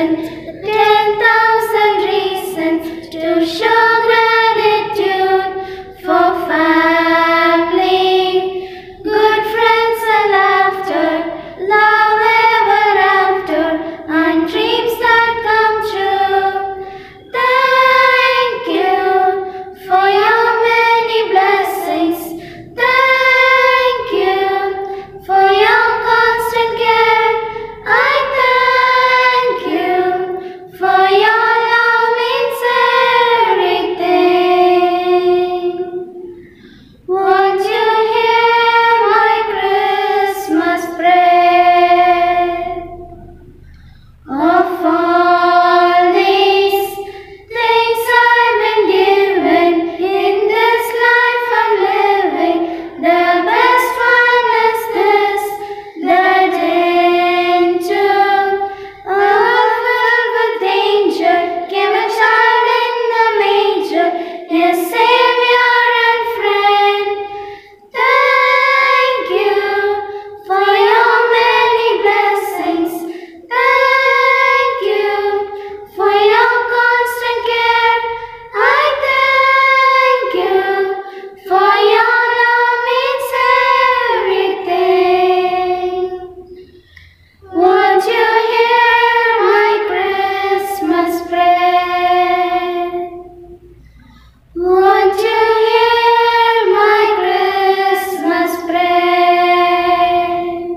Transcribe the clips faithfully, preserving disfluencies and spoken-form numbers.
reason, ten thousand reasons to show gratitude for family, good friends and laughter, love ever after, and dreams that come true. Thank you for your many blessings. Thank you for your constant care. I thank you for your love means everything. Won't you hear my Christmas prayer? Of all these things I've been given in this life I'm living, the best one is this, that into a world filled with danger came a child in the manger, his savior and friend. Thank you for your many blessings. Thank you for your constant care. I thank you for your love means everything. Won't you hear my Christmas prayer? Won't you hear my Christmas prayer?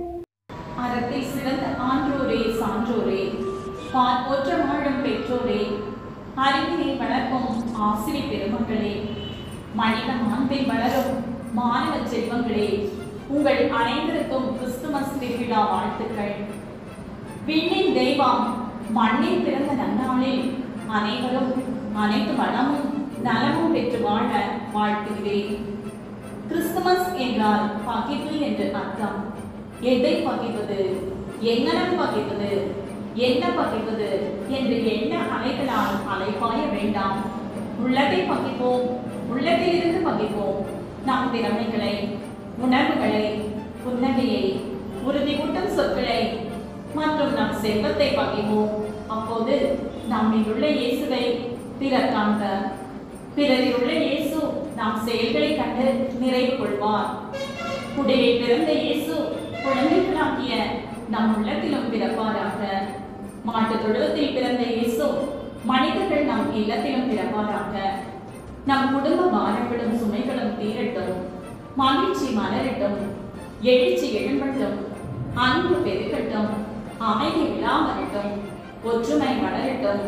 அறத்தை சிறந்த ஆன்றோரே சான்றோரே, பால் போற்ற வாழும் பெற்றோரே, அறிவினை வளர்க்கும் ஆசிரிய பெருமக்களே, மனித மாண்பில் வளரும் மாணவ செல்வங்களே, உங்கள் அனைவருக்கும் கிறிஸ்துமஸ் திருவிழா வாழ்த்துக்கள். விண்ணின் தெய்வம் மண்ணில் பிறந்த நன்னாளில் அனைவரும் அனைத்து வளமும் நலமும் பெற்று வாழ வாழ்த்துகிறேன். கிறிஸ்துமஸ் என்றால் பகிர்வு என்று அர்த்தம். எதை பகிர்வது, எங்கனம் பகிர்வது, என்ன பகிர்வது என்று எண்ண அலைகளால் அலைபாய வேண்டாம். உள்ளதை பகிர்வோம், உள்ளத்திலிருந்து பகிர்வோம். நம் திறமைகளை, உணர்வுகளை, புன்னகையை, உறுதியூட்டும் சொற்களை மற்றும் நம் செல்வத்தை பகிர்வோம். அப்போது நம்மில் உள்ள இயேசுவை பிறர் காண்க. பிறரில் உள்ள இயேசு நம் செயல்களை கண்டு நிறைவு கொள்வார். குடியில் பிறந்த இயேசு குழந்தைகளாகிய நம் உள்ளத்திலும் பிறப்பாராக. மாட்டுத் தொழுவத்தில் பிறந்த இயேசு மனிதர்கள் நம் இல்லத்திலும் பிறப்பாராக. நம் குடும்ப பாரங்களும் சுமைகளும் தீரட்டும், மகிழ்ச்சி மலரட்டும், எழுச்சி எழும்பட்டும், அன்பு பெருகட்டும், அமைதி விழாமரட்டும், ஒற்றுமை வளரட்டும்,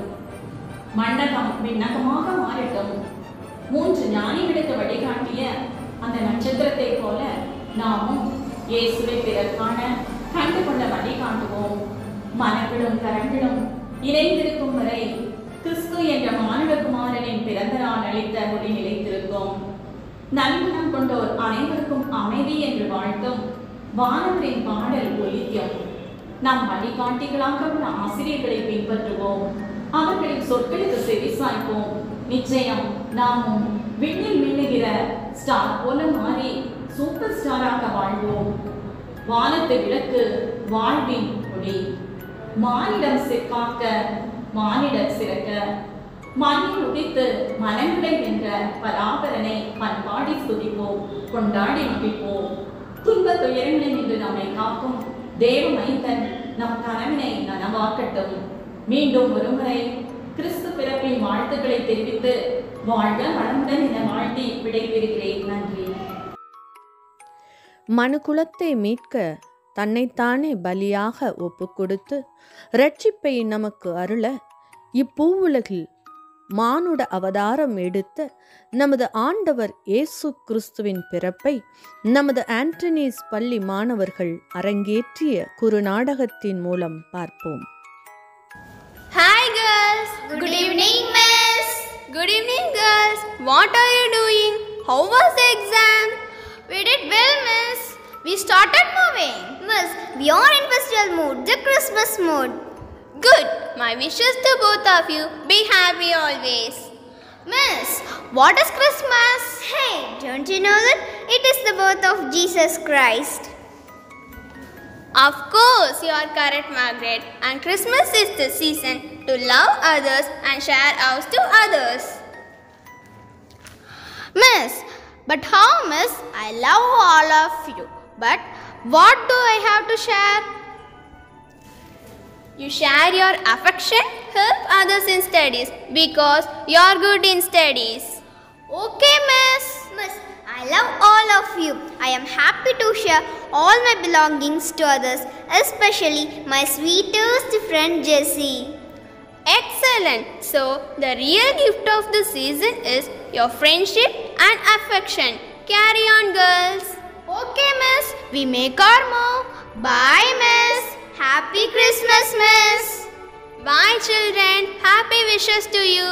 மண்டகம் விண்ணகமாக மாறட்டும். மூன்று ஞானிகளுக்கு வழிகாட்டிய அந்த நட்சத்திரத்தை போல நாமும் இயேசுவை பிறர் காண கண்டுகொள்ள வழிகாட்டுவோம். மனங்களும் கரங்களும் இணைந்திருக்கும் வரை கிறிஸ்து என்ற மானுடகுமாரனின் பிறந்த நாள் அளித்த மொழி நிலைத்திருக்கும். நல்குணம் கொண்டோர் அனைவருக்கும் அமைதி என்று வாழ்த்தும் வானவரின் பாடல் ஒலிக்கும். நாம் வழிகாட்டிகளாக உள்ள ஆசிரியர்களை பின்பற்றுவோம். அவர்களின் சொற்களுக்கு செவிசாய்ப்போம். நிச்சயம் நாமும் விண்ணில் மின்னுகிற ஸ்டார் போல மாறி சூப்பர் ஸ்டாராக வாழ்வோம். வானத்து விளக்கு வாழ்வின் ஒளி. மானிடம் சிற்காக்க மானிடர் சிறக்க, மண்ணில் உதித்து மனங்களை வென்ற பராபரனை பண்பாடி துதிப்போம், கொண்டாடி மகிழ்வோம். துன்ப துயரங்களை நின்று நம்மை காக்கும் தேவ மைந்தன் நம் கனவினை நனவாக்கட்டும். மீண்டும் ஒருமுறை கிறிஸ்து பிறப்பின் வாழ்த்துக்களை தெரிவித்து வாழ்க வளமுடன் என வாழ்த்தி விடைபெறுகிறேன். நன்றி. மனுக்குலத்தை மீட்க தன்னைத்தானே பலியாக ஒப்பு கொடுத்து இரட்சிப்பை நமக்கு அருள இப்பூவுலகில் மானுட அவதாரம் எடுத்த நமது ஆண்டவர் இயேசு கிறிஸ்துவின் பிறப்பை நமது ஆண்டனிஸ் பள்ளி மாணவர்கள் அரங்கேற்றிய குறுநாடகத்தின் மூலம் பார்ப்போம். Hi girls. Good evening, miss. Good evening, girls. What are you doing? How was the exam? We did well, miss. We started moving. Miss, we are in festival mood, the Christmas mood. Good. My wishes to both of you. Be happy always. Miss, what is Christmas? Hey, don't you know that? It is the birth of Jesus Christ. Of course, you are correct, Margaret. And Christmas is the season to love others and share ours to others. Miss, but how, Miss? I love all of you. But what do I have to share? You share your affection, help others in studies because you are good in studies. Okay, Miss. Miss, I love all of you. I am happy to share all my belongings to others, especially my sweetest friend Jessie. Excellent. So, the real gift of the season is your friendship and affection. Carry on, girls. Okay, Miss. We make our move. Bye, Miss. Happy Christmas, Miss. Bye, children. Happy wishes to you.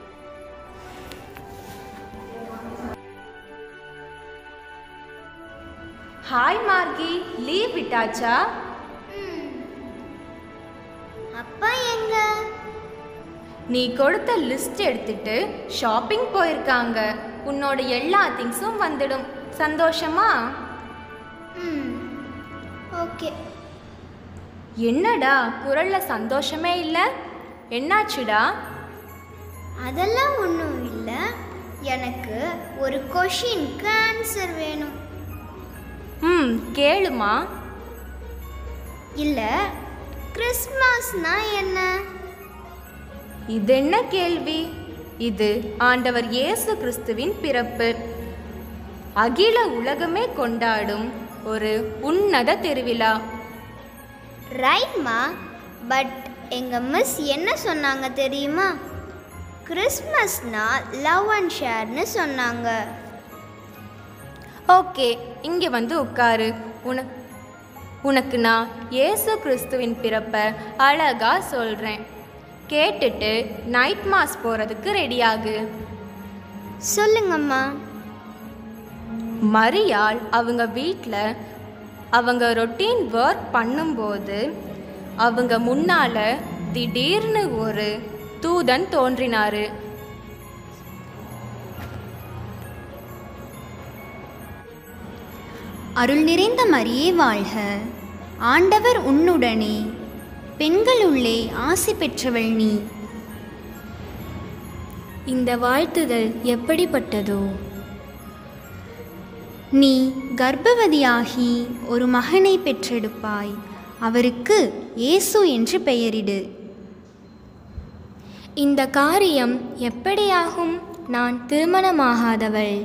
Hi Margie, leave விட்டாச்சா? அப்பா எங்க? நீ கொடுத்த list எடுத்துட்டு shopping போயிருக்காங்க. உன்னோட எல்லா திங்ஸும் வந்துடும். சந்தோஷமா? ம் ஓகே. என்னடா குரல்ல சந்தோஷமே இல்லை? என்னாச்சுடா? அதெல்லாம் ஒன்றும் இல்லை. எனக்கு ஒரு கொஷினுக்கு ஆன்சர் வேணும். ம் கேளுமா. இல்லை, கிறிஸ்மஸ்னா என்ன? இது என்ன கேள்வி? இது ஆண்டவர் இயேசு கிறிஸ்துவின் பிறப்பு. அகில உலகமே கொண்டாடும் ஒரு உன்னத திருவிழா. ரைட்மா, பட் எங்கள் மிஸ் என்ன சொன்னாங்க தெரியுமா? கிறிஸ்மஸ்னா லவ் அண்ட் ஷேர்னு சொன்னாங்க. ஓகே, இங்கே வந்து உட்காரு. உன உனக்கு நான் இயேசு கிறிஸ்துவின் பிறப்பை அழகா சொல்கிறேன். கேட்டுட்டு நைட் மாஸ் போகிறதுக்கு ரெடியாகு. சொல்லுங்கம்மா. மரியாள் அவங்க வீட்டில் அவங்க ரொட்டீன் ஒர்க் பண்ணும்போது அவங்க முன்னால் திடீர்னு ஒரு தூதன் தோன்றினார். அருள் நிறைந்த மரியே வாழ்க, ஆண்டவர் உன்னுடனே, பெண்களுள்ளே ஆசி பெற்றவள் நீ. இந்த வாழ்த்துதல் எப்படிப்பட்டதோ! நீ கர்ப்பவதியாகி ஒரு மகனை பெற்றெடுப்பாய். அவருக்கு இயேசு என்று பெயரிடு. இந்த காரியம் எப்படியாகும்? நான் திருமணமாகாதவள்.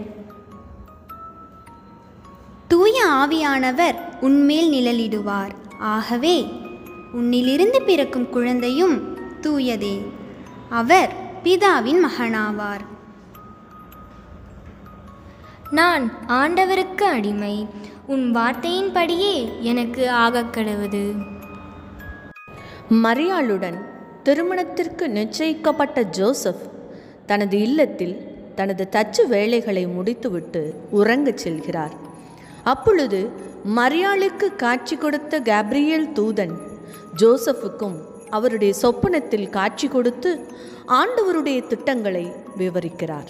தூய ஆவியானவர் உன்மேல் நிழலிடுவார். ஆகவே உன்னிலிருந்து பிறக்கும் குழந்தையும் தூயதே. அவர் பிதாவின் மகனாவார். நான் ஆண்டவருக்கு அடிமை. உன் வார்த்தையின்படியே எனக்கு ஆகக்கடவது. மரியாளுடன் திருமணத்திற்கு நிச்சயிக்கப்பட்ட ஜோசப் தனது இல்லத்தில் தனது தச்சு வேலைகளை முடித்துவிட்டு உறங்கச் செல்கிறார். அப்பொழுது மரியாளுக்கு காட்சி கொடுத்த கேப்ரியேல் தூதன் ஜோசப்புக்கும் அவருடைய சொப்பனத்தில் காட்சி கொடுத்து ஆண்டவருடைய திட்டங்களை விவரிக்கிறார்.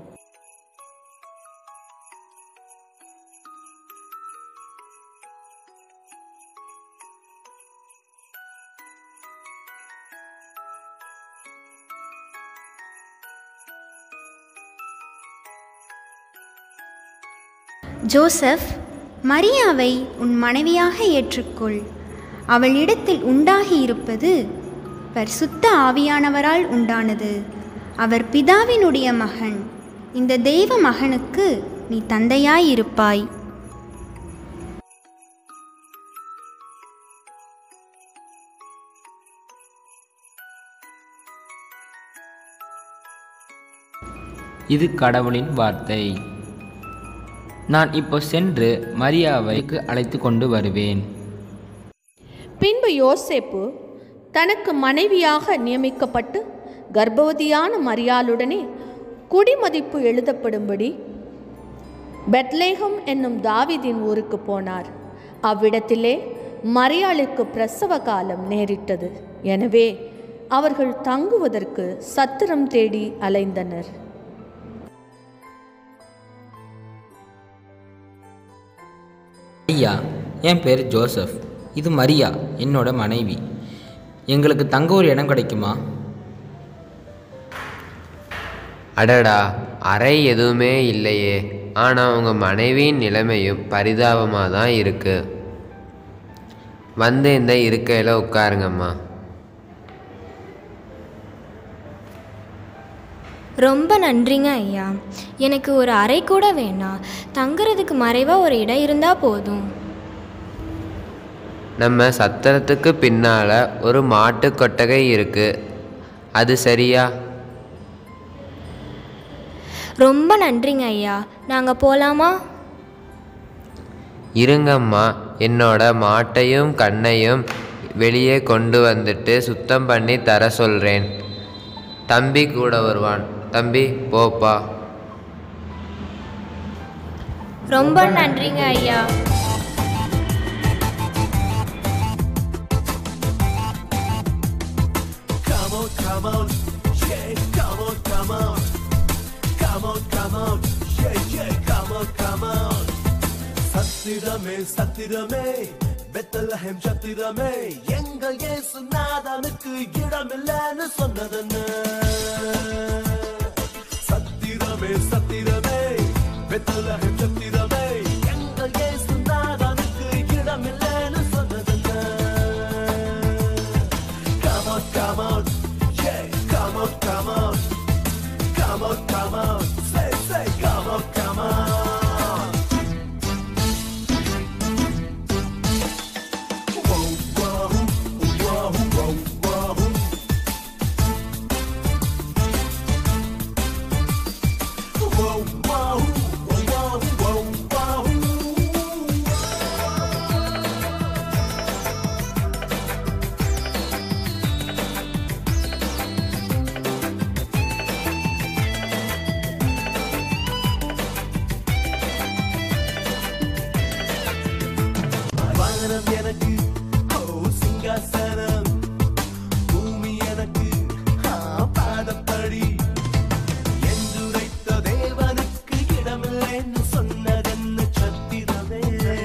ஜோசப், மரியாவை உன் மனைவியாக ஏற்றுக்கொள். அவளிடத்தில் உண்டாகியிருப்பது பரிசுத்த ஆவியானவரால் உண்டானது. அவர் பிதாவினுடைய மகன். இந்த தெய்வ மகனுக்கு நீ தந்தையாயிருப்பாய். இது கடவுளின் வார்த்தை. நான் இப்போ சென்று மரியாவை அழைத்து கொண்டு வருவேன். பின்பு யோசேப்பு தனக்கு மனைவியாக நியமிக்கப்பட்டு கர்ப்பவதியான மரியாளுடனே குடிமதிப்பு எழுதப்படும்படி பெத்லேகம் என்னும் தாவீதின் ஊருக்கு போனார். அவ்விடத்திலே மரியாளுக்கு பிரசவ காலம் நேரிட்டது. எனவே அவர்கள் தங்குவதற்கு சத்திரம் தேடி அலைந்தனர். ஐயா, என் பேர் ஜோசப். இது மரியா, என்னோட மனைவி. எங்களுக்கு தங்க ஒரு இடம் கிடைக்குமா? அடடா, அறை எதுவுமே இல்லையே. ஆனால் உங்கள் மனைவியின் நிலைமையும் பரிதாபமாக தான் இருக்கு. வந்து இந்த இருக்கையில் உட்காருங்கம்மா. ரொம்ப நன்றிங்க ஐயா. எனக்கு ஒரு அறை கூட வேணாம். தங்குறதுக்கு மறைவாக ஒரு இடம் இருந்தால் போதும். நம்ம சத்திரத்துக்கு பின்னால் ஒரு மாட்டு கொட்டகை இருக்கு, அது சரியா? ரொம்ப நன்றிங்க ஐயா. நாங்கள் போகலாமா? இருங்கம்மா, என்னோட மாட்டையும் கண்ணையும் வெளியே கொண்டு வந்துட்டு சுத்தம் பண்ணி தர சொல்கிறேன். தம்பி கூட வருவான். தம்பி, போப்பா. ரொம்ப நன்றிங்க ஐயா. சத்திரமே சத்திரமே பெத்லஹேம் சத்திரமே, எங்கள் இயேசு நாதனுக்கு இடமில்லைன்னு சொன்னதென்ன? சத்திரமே சத்திரமே பெத்லஹேம் சத்திரமே, எங்கள் இயேசு நாதனுக்கு இடமில்லைன்னு சொன்னதென்ன? Come on, come on, yeah, come on, come on, come on, come on, say, say, come on, come on. எனக்கு ஓ சிங்காசனம், பூமி எனக்கு பாதப்படி, என்றுரைத்த தேவனுக்கு இடமில்லைன்னு சொன்னதென்ன? சத்திரமே.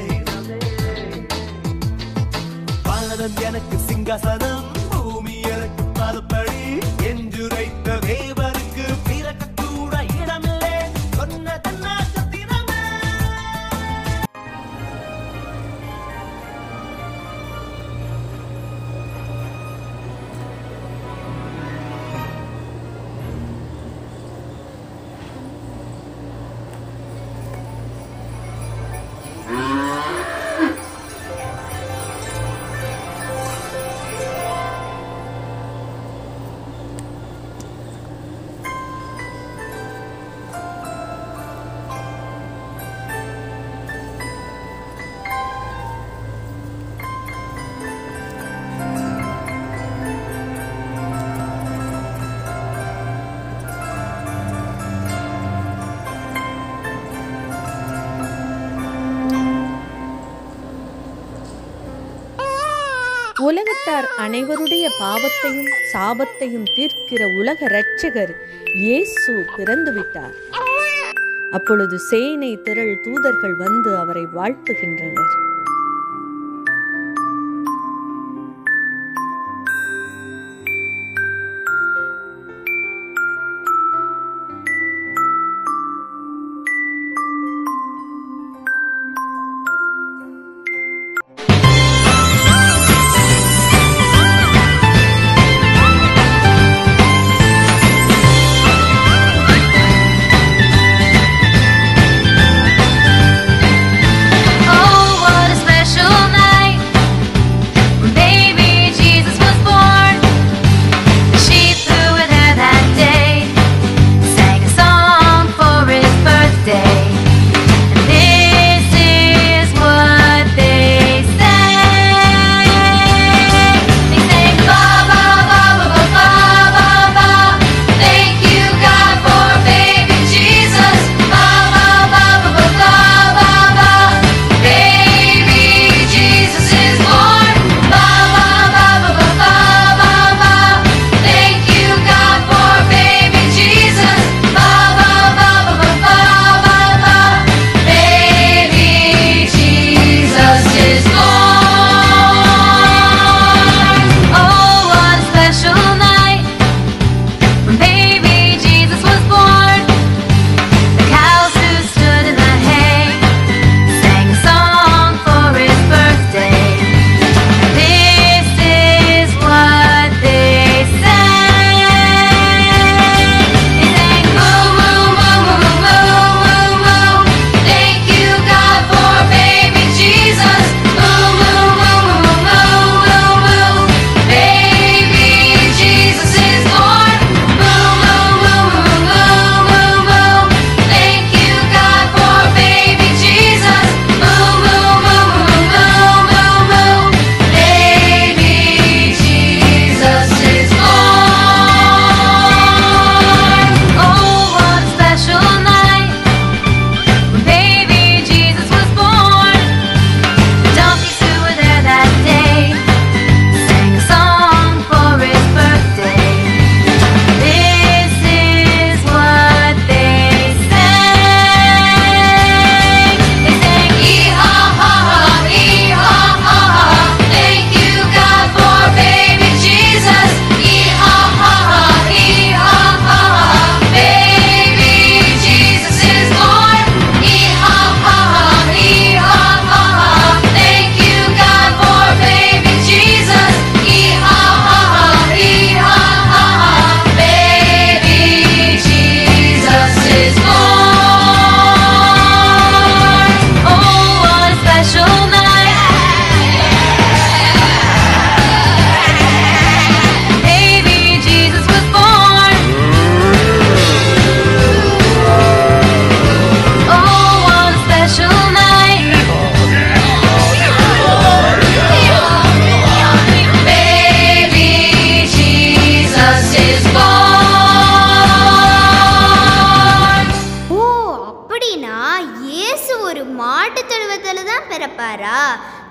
வானம் எனக்கு சிங்காசனம், பூமி எனக்கு பாதப்படி, என்றுரைத்த தேவனுக்கு பிறக்க கூட இடமில்லை சொன்னதென்ன? சத்திரமே. உலகத்தார் அனைவருடைய பாவத்தையும் சாபத்தையும் தீர்க்கிற உலக இரட்சகர் இயேசு பிறந்து விட்டார். அப்பொழுது சேனை திரள் தூதர்கள் வந்து அவரை வாழ்த்துகின்றனர். Oh,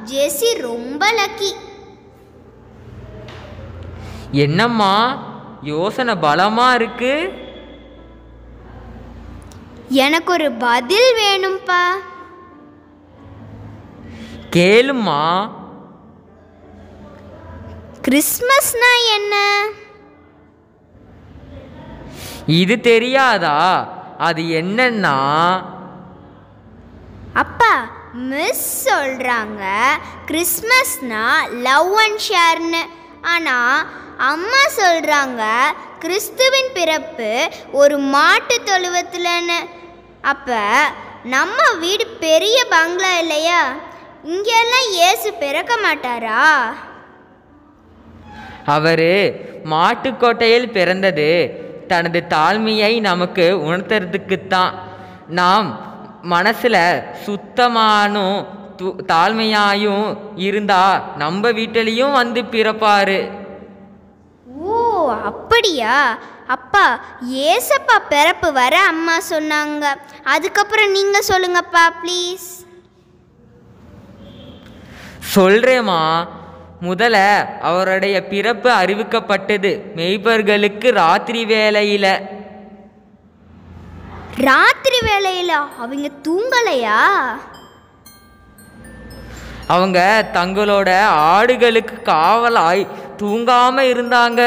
ஜெசி ரொம்ப லக்கி. என்னம்மா யோசனை பலமா இருக்கு? எனக்கு ஒரு பதில் வேணும்பா. கேளும்மா. கிறிஸ்மஸ்னா என்ன? இது தெரியாதா? அது என்னன்னா, அப்பா மிஸ் சொல்றாங்க கிறிஸ்மஸ்னா லவ் அண்ட் ஷேர்னு. ஆனால் அம்மா சொல்கிறாங்க கிறிஸ்துவின் பிறப்பு ஒரு மாட்டு தொழுவத்தில்னு. அப்போ நம்ம வீடு பெரிய பங்களா இல்லையா? இங்கெல்லாம் இயேசு பிறக்க மாட்டாரா? அவரு மாட்டுக்கோட்டையில் பிறந்தது தனது தாழ்மையை நமக்கு உணர்த்துறதுக்குத்தான். நாம் மனசில் சுத்தமானும் து தாழ்மையாயும் இருந்தா நம்ம வீட்டிலையும் வந்து பிறப்பாரு. ஓ அப்படியா? அப்பா ஏசப்பா பிறப்பு வர அம்மா சொன்னாங்க. அதுக்கப்புறம் நீங்கள் சொல்லுங்கப்பா ப்ளீஸ். சொல்றேம்மா. முதல்ல அவருடைய பிறப்பு அறிவிக்கப்பட்டது மெய்ப்பர்களுக்கு ராத்திரி வேளையில. ராத்திரி வேளையில அவங்க தூங்கலையா? அவங்க தங்களோட ஆடுகளுக்கு காவலாய் தூங்காம இருந்தாங்க.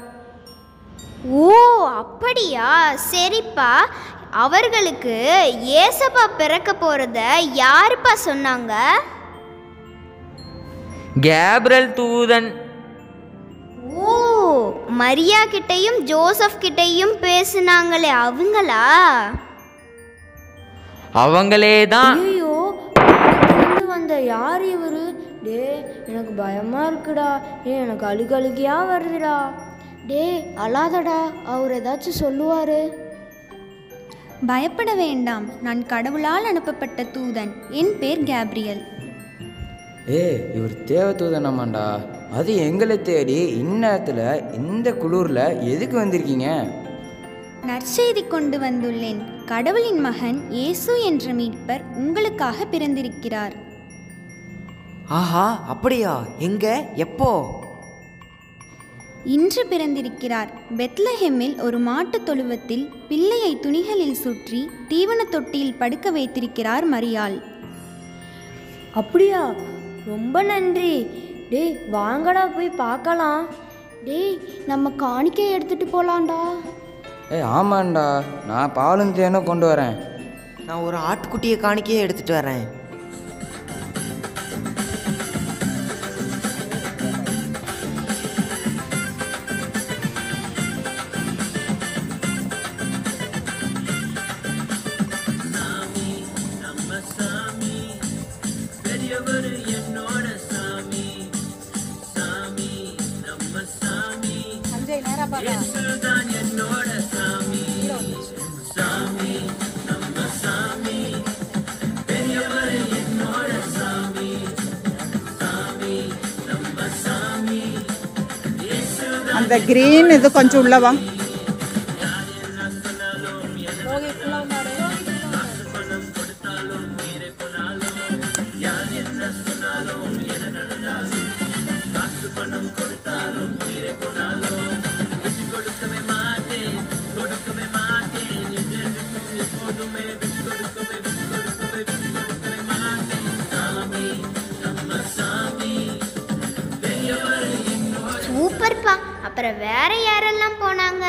ஓ அப்படியா? சரிப்பா. அவர்களுக்கு ஏசப்பா பிறக்க போறத யாருப்பா சொன்னாங்க? கேப்ரியல் தூதன். ஓ மரியா கிட்டையும் ஜோசப் கிட்டையும் பேசுனாங்களே அவங்களா? அவங்களே தான். ஐயோ வந்த யார் இவரு? டே எனக்கு பயமா இருக்குடா. ஏ எனக்கு அழுகு அழுகியா வருதுடா. டே அழாதடா, அவர் ஏதாச்சும் சொல்லுவாரு. பயப்பட வேண்டாம், நான் கடவுளால் அனுப்பப்பட்ட தூதன். என் பேர் கேப்ரியல். ஏ இவர் தேவ தூதனமாண்டா. அது எங்களை தேடி இந்நேரத்தில் இந்த குளூரில் எதுக்கு வந்திருக்கீங்க? நற்செய்தி கொண்டு வந்துள்ளேன். கடவுளின் மகன் இயேசு என்ற மீட்பர் உங்களுக்காக பிறந்திருக்கிறார். ஆஹா அப்படியா? எங்க எப்போ? இன்று பிறந்திருக்கிறார். பெத்லஹெம்மில் ஒரு மாட்டுத் தொழுவத்தில் பிள்ளையை துணிகளில் சுற்றி தீவன தொட்டியில் படுக்க வைத்திருக்கிறார் மரியாள். அப்படியா? ரொம்ப நன்றி. டேய் வாங்கடா போய் பார்க்கலாம். டேய் நம்ம காணிக்கை எடுத்துட்டு போலாம்டா. ஏ ஆமாண்டா, நான் பாலும் தேனும் கொண்டு வரேன். நான் ஒரு ஆட்டுக்குட்டியை காணிக்கையே எடுத்துட்டு வரேன். அந்த கிரீன் இது கொஞ்சம் உள்ளவா. சூப்பர்ப்பா. அப்புறம் வேற யாரெல்லாம் போனாங்க?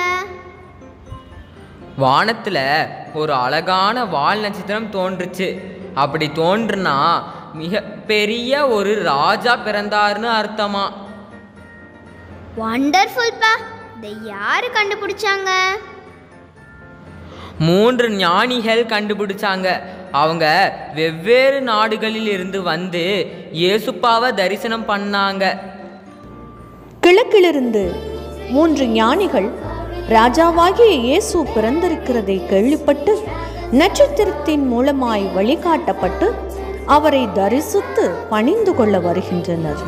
வானத்துல ஒரு அழகான வால் நட்சத்திரம் தோன்றுச்சு. அப்படி தோன்றுனா மிக பெரிய ஒரு ராஜா பிறந்தாருன்னு அர்த்தமா. வண்டர்ஃபுல்ப்பா. இதை யாரு கண்டுபிடிச்சாங்க? மூன்று ஞானிகள் கண்டுபிடிச்சாங்க. அவங்க வெவ்வேறு நாடுகளில் இருந்து வந்து இயேசுப்பாவை தரிசனம் பண்ணாங்க. கிழக்கிலிருந்து மூன்று ஞானிகள் ராஜாவாகிய இயேசு பிறந்திருக்கிறதை கேள்விப்பட்டு நட்சத்திரத்தின் மூலமாய் வழிகாட்டப்பட்டு அவரை தரிசித்து பணிந்து கொள்ள வருகின்றனர்.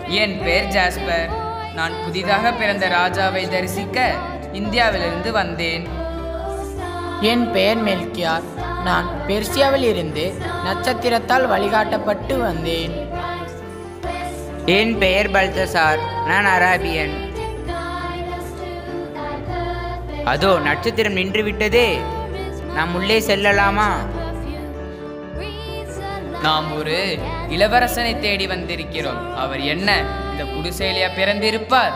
என் பெயர் ஜாஸ்பர். நான் புதிதாக பிறந்த ராஜாவை தரிசிக்க இந்தியாவிலிருந்து வந்தேன். என் பெயர் மெல்கியார். நான் பெர்சியாவில் இருந்து நட்சத்திரத்தால் வழிகாட்டப்பட்டு வந்தேன். என் பெயர் பல்தசார். நான் அராபியன். அதோ நட்சத்திரம் நின்று விட்டதே, நாம் உள்ளே செல்லலாமா? நாம் ஒரு இளவரசனை தேடி வந்திருக்கிறோம். அவர் என்ன இந்த குடிசையிலேயா பிறந்திருப்பார்?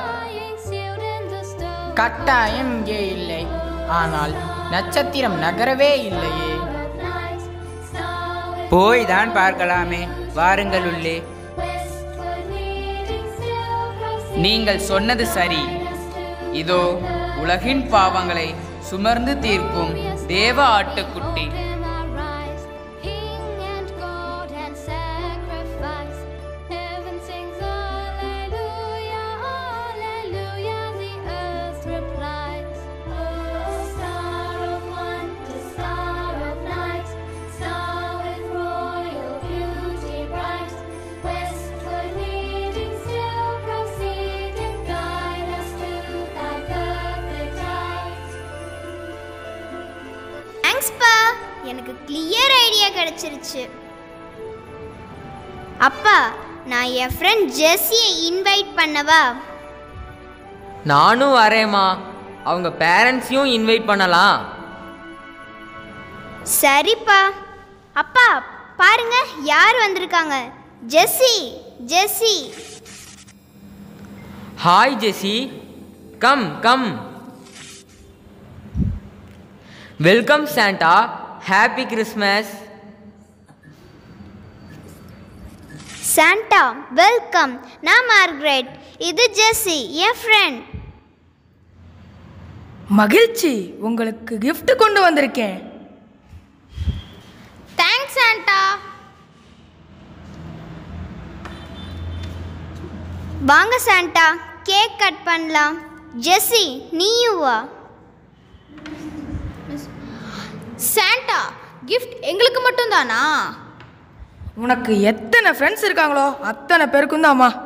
கட்டாயம் இங்கே இல்லை. ஆனால் நட்சத்திரம் நகரவே இல்லையே. போய் தான் பார்க்கலாமே, வாருங்கள் உள்ளே. நீங்கள் சொன்னது சரி. இதோ உலகின் பாவங்களை சுமர்ந்து தீர்க்கும் தேவ ஆட்டுக்குட்டி. எனக்கு கிளியர் ஐடியா கிடைச்சிருச்சு. அப்பா, நான் என் ஃப்ரெண்ட் ஜெஸ்ஸியை இன்வைட் பண்ணவா? நானும் வரேம்மா. அவங்க பேரண்ட்ஸையும் இன்வைட் பண்ணலாம். சரிப்பா. அப்பா பாருங்க, யார் வந்திருக்காங்க. Jessie, Jessie. Hi Jessie, come come. Welcome Santa, happy Christmas. Santa welcome. நான் மார்கரெட். இது ஜெஸ்ஸி, என் ஃப்ரெண்ட். மகிழ்ச்சி, உங்களுக்கு gift கொண்டு வந்திருக்கேன். Thanks Santa. வாங்க சாண்டா, கேக் கட் பண்ணலாம். ஜெஸ்ஸி நீயும் வா. சாண்டா, கிஃப்ட் எங்களுக்கு மட்டும் தானா? உனக்கு எத்தனை ஃப்ரெண்ட்ஸ் இருக்காங்களோ அத்தனை பேருக்கும் தான்மா.